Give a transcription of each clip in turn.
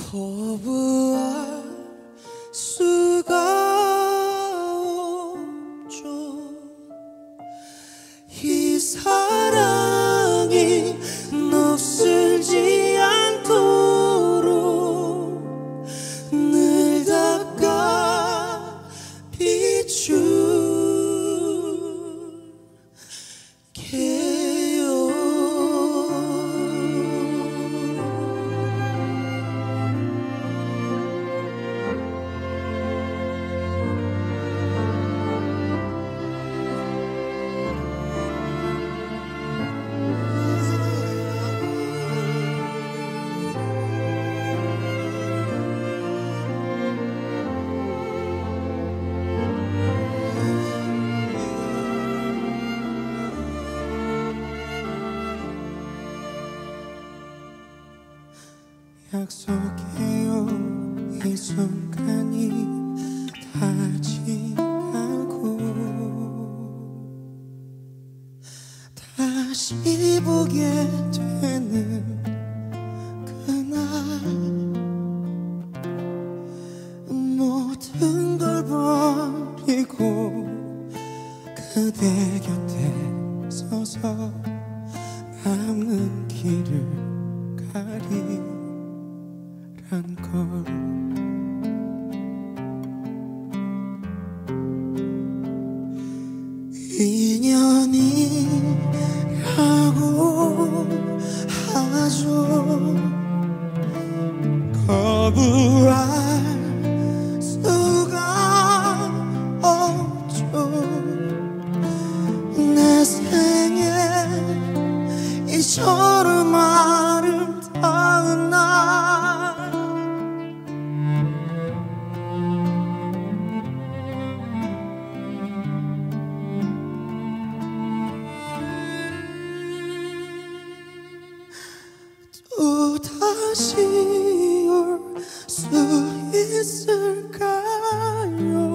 거부할 수가 없죠. 이 사랑이 녹슬지 않도록 늘 닦아 비출게요. 약속해요. 이 순간이 다 지나고 다시 보게 되는 그날 모든 걸 버리고 그대 곁에 서서 남은 길을 가리란 걸. 인연이라고 하죠. 거부할 수가 없죠. 내 생에 이처럼 아름다운 날 또 다시 올 수 있을까요?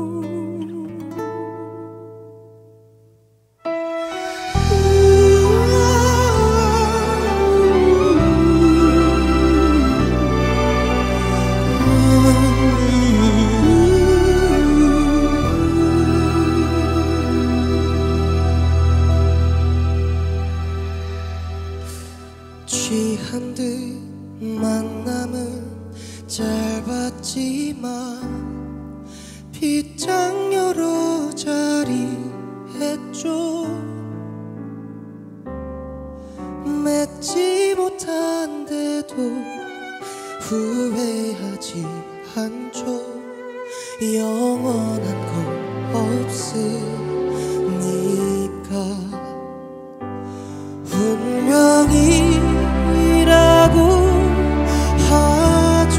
취한 듯 만남은 짧았지만 빗장 여러 자리 했죠. 맺지 못한데도 후회하지 않죠. 영원한 건 없으니까. 운명이라고 하죠.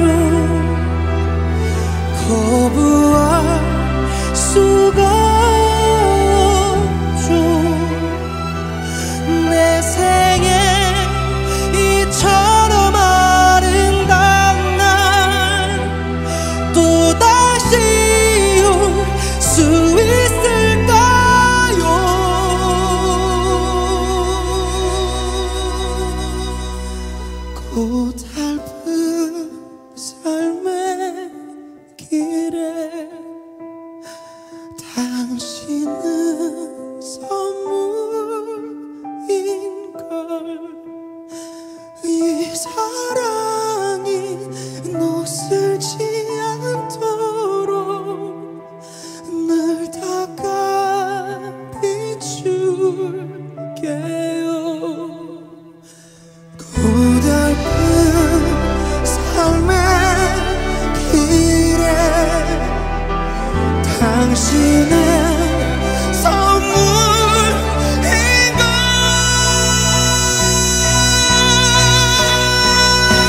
거부할 수가 없죠. 내 생에 이처럼 아름다운 날 또다시 올 수 있을까요? 고달픈 삶의 길에 당신은 선물인걸. 이 사랑이 녹슬지 않도록 늘 닦아 비출게요. 고달픈 삶의 길에 당신의 선물인걸.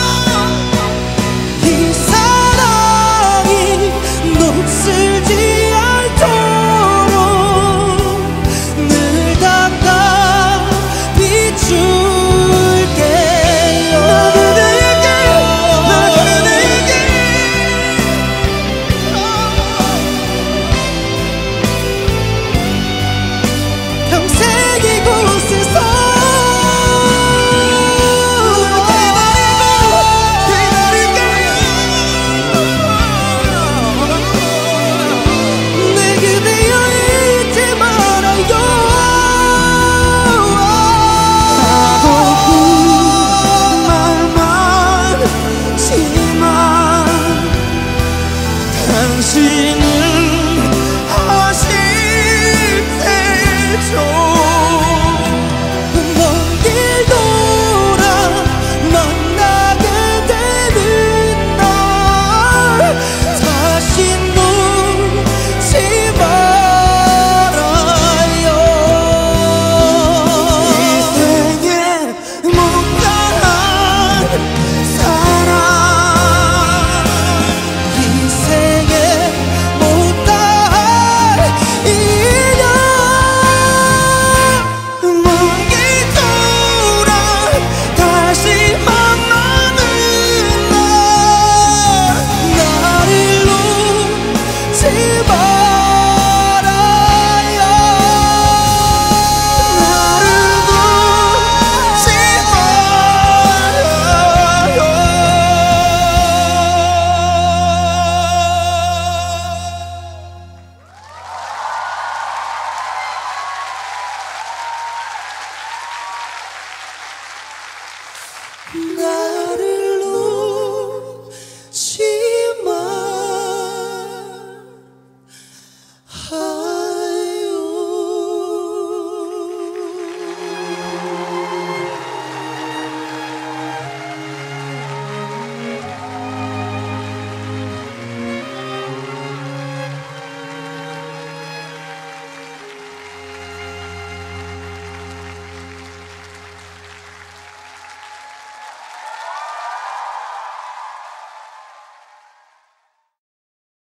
날